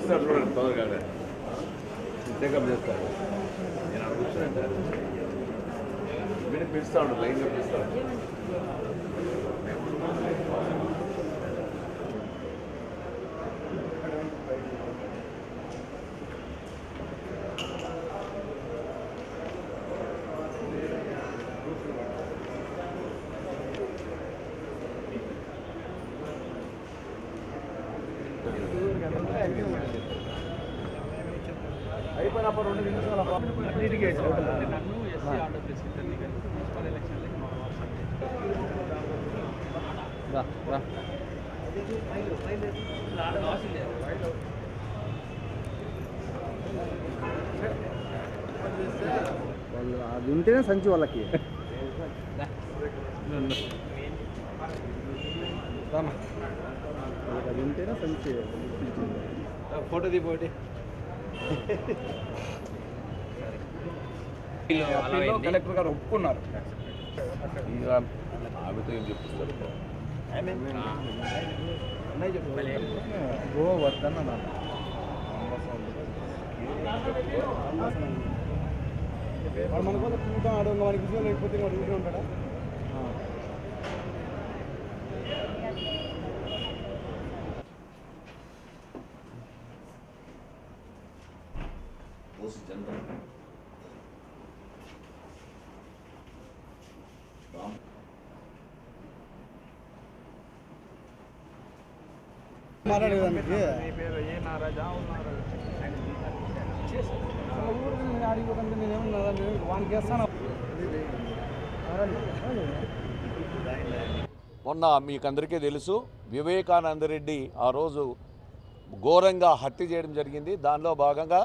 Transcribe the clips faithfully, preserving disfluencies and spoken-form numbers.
పిలుస్తాడు చూడండి తొందరగా చెకప్ చేస్తాడు నేను అడుగుతాను మీరు పిలుస్తా ఉంటాడు లైన్గా పిలుస్తాడు అయిపోయినప్పుడు రెండు నిమిషాల వాళ్ళు అది ఉంటేనే సంచి వాళ్ళకి అది ఉంటేనే సంచి ఫోటో దిపోటి కలెక్టర్ గారు ఒప్పుకున్నారు ఇక ఆమెతో ఏం చెప్తున్నారు గో వద్దన్న మనకోసం చూద్దాం ఆడు వాడికి విషయం లేకపోతే వాడు ఊరికే ఉంటాడా మాట్లాడేదానికి ఆడిపోతుంటే నేనేమన్నా వానికి వేస్తాను మొన్న మీకు అందరికీ తెలుసు వివేకానంద రెడ్డి ఆ రోజు ఘోరంగా హత్య చేయడం జరిగింది. దానిలో భాగంగా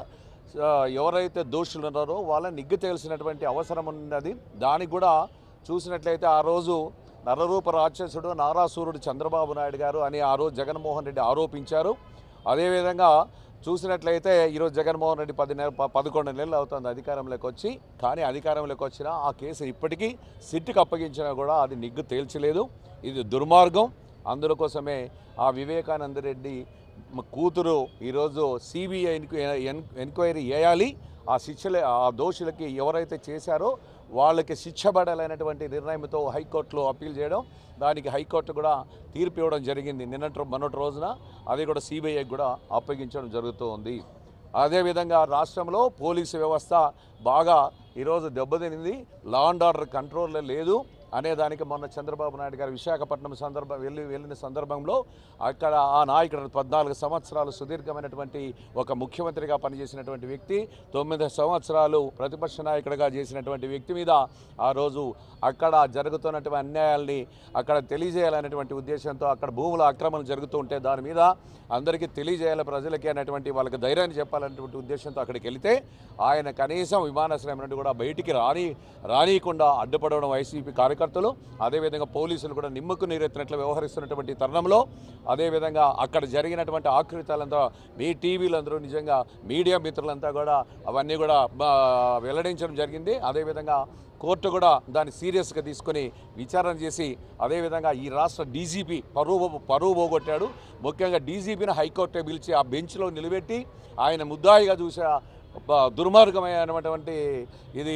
ఎవరైతే దోషులు ఉన్నారో వాళ్ళని నిగ్గు తేల్సినటువంటి అవసరం ఉన్నది. దానికి కూడా చూసినట్లయితే ఆ రోజు నరరూప రాక్షసుడు నారాసూరుడు చంద్రబాబు నాయుడు గారు అని ఆ రోజు జగన్మోహన్ రెడ్డి ఆరోపించారు. అదేవిధంగా చూసినట్లయితే ఈరోజు జగన్మోహన్ రెడ్డి పది నెల పదకొండు నెలలు అవుతుంది అధికారంలోకి వచ్చి. కానీ అధికారంలోకి వచ్చినా ఆ కేసు ఇప్పటికీ సిట్కి అప్పగించినా కూడా అది నిగ్గు తేల్చలేదు. ఇది దుర్మార్గం. అందుకోసమే ఆ వివేకానంద రెడ్డి కూతురు ఈరోజు సిబిఐ ఎంక్వైరీ చేయాలి. ఆ శిక్షలే ఆ దోషులకి ఎవరైతే చేశారో వాళ్ళకి శిక్ష పడాలనేటువంటి నిర్ణయంతో హైకోర్టులో అప్పీల్ చేయడం, దానికి హైకోర్టు కూడా తీర్పు ఇవ్వడం జరిగింది నిన్నటి మొన్నటి రోజున. అది కూడా సిబిఐకి కూడా అప్పగించడం జరుగుతూ ఉంది. అదేవిధంగా రాష్ట్రంలో పోలీసు వ్యవస్థ బాగా ఈరోజు దెబ్బతినింది. లా అండ్ ఆర్డర్ కంట్రోల్లో లేదు అనేదానికి మొన్న చంద్రబాబు నాయుడు గారు విశాఖపట్నం సందర్భం వెళ్ళి వెళ్ళిన సందర్భంలో అక్కడ ఆ నాయకుడు పద్నాలుగు సంవత్సరాలు సుదీర్ఘమైనటువంటి ఒక ముఖ్యమంత్రిగా పనిచేసినటువంటి వ్యక్తి, తొమ్మిది సంవత్సరాలు ప్రతిపక్ష నాయకుడిగా చేసినటువంటి వ్యక్తి మీద ఆ రోజు అక్కడ జరుగుతున్నటువంటి అన్యాయాల్ని అక్కడ తెలియజేయాలనేటువంటి ఉద్దేశంతో అక్కడ భూముల ఆక్రమణ జరుగుతూ ఉంటే దాని మీద అందరికీ తెలియజేయాలి ప్రజలకి అనేటువంటి వాళ్ళకి ధైర్యాన్ని చెప్పాలనేటువంటి ఉద్దేశంతో అక్కడికి వెళితే ఆయన కనీసం విమానాశ్రయం నుండి కూడా బయటికి రాని రానియకుండా అడ్డుపడడం వైసీపీ కార్యకర్తలు, అదేవిధంగా పోలీసులు కూడా నిమ్మకు నీరెత్తినట్లు వ్యవహరిస్తున్నటువంటి తరుణంలో, అదేవిధంగా అక్కడ జరిగినటువంటి ఆకృతాలంతా మీ టీవీలందరూ నిజంగా మీడియా మిత్రులంతా కూడా అవన్నీ కూడా వెల్లడించడం జరిగింది. అదేవిధంగా కోర్టు కూడా దాన్ని సీరియస్గా తీసుకొని విచారణ చేసి అదేవిధంగా ఈ రాష్ట్ర డీజీపీ పరువు పరువు పోగొట్టాడు. ముఖ్యంగా డీజీపీని హైకోర్టు పిలిచి ఆ బెంచ్లో నిలబెట్టి ఆయన ముద్దాయిగా చూసే దుర్మార్గమైనటువంటి ఇది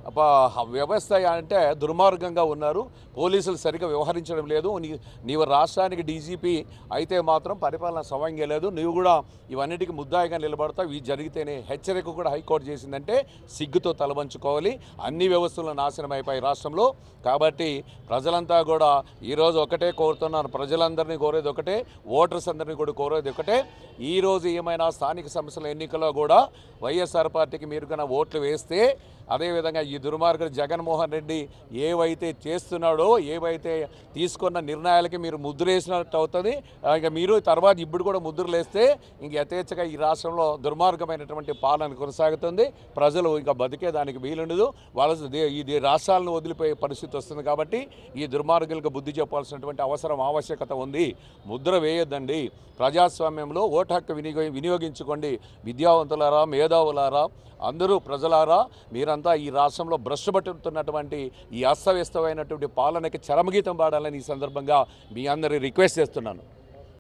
వ్యవస్థ అంటే దుర్మార్గంగా ఉన్నారు. పోలీసులు సరిగ్గా వ్యవహరించడం లేదు. నీ నీవు రాష్ట్రానికి డీజీపీ అయితే మాత్రం పరిపాలన సవంగా లేదు. నువ్వు కూడా ఇవన్నిటికీ ముద్దాయిగా నిలబడతావు. ఇవి జరిగితేనే హెచ్చరిక కూడా హైకోర్టు చేసిందంటే సిగ్గుతో తలవంచుకోవాలి. అన్ని వ్యవస్థలు నాశనం అయిపోయి రాష్ట్రంలో. కాబట్టి ప్రజలంతా కూడా ఈరోజు ఒకటే కోరుతున్నారు. ప్రజలందరినీ కోరేది ఒకటే, ఓటర్స్ అందరినీ కూడా కోరేది ఒకటే. ఈరోజు ఏమైనా స్థానిక సంస్థల ఎన్నికల్లో కూడా వైఎస్ఆర్ పార్టీకి మీరు కన్నా ఓట్లు వేస్తే అదేవిధంగా ఈ దుర్మార్గుడు జగన్మోహన్ రెడ్డి ఏవైతే చేస్తున్నాడో ఏవైతే తీసుకున్న నిర్ణయాలకి మీరు ముద్రేసినట్టు అవుతుంది. ఇక మీరు తర్వాత ఇప్పుడు కూడా ముద్రలు వేస్తే ఇంక యథేచ్ఛగా ఈ రాష్ట్రంలో దుర్మార్గమైనటువంటి పాలన కొనసాగుతుంది. ప్రజలు ఇంకా బతికేదానికి వీలుండదు. వాళ్ళ ఇది రాష్ట్రాలను వదిలిపోయే పరిస్థితి వస్తుంది. కాబట్టి ఈ దుర్మార్గులకు బుద్ధి చెప్పాల్సినటువంటి అవసరం ఆవశ్యకత ఉంది. ముద్ర వేయొద్దండి. ప్రజాస్వామ్యంలో ఓటు హక్కు వినియోగ వినియోగించుకోండి. విద్యావంతులారా, మేధావులారా, అందరూ ప్రజలారా, మీరంతా ఈ రాష్ట్రంలో భ్రష్టుపట్టుతున్నటువంటి ఈ అస్తవ్యస్తమైనటువంటి పాలనకి చరమగీతం పాడాలని ఈ సందర్భంగా మీ అందరి రిక్వెస్ట్ చేస్తున్నాను.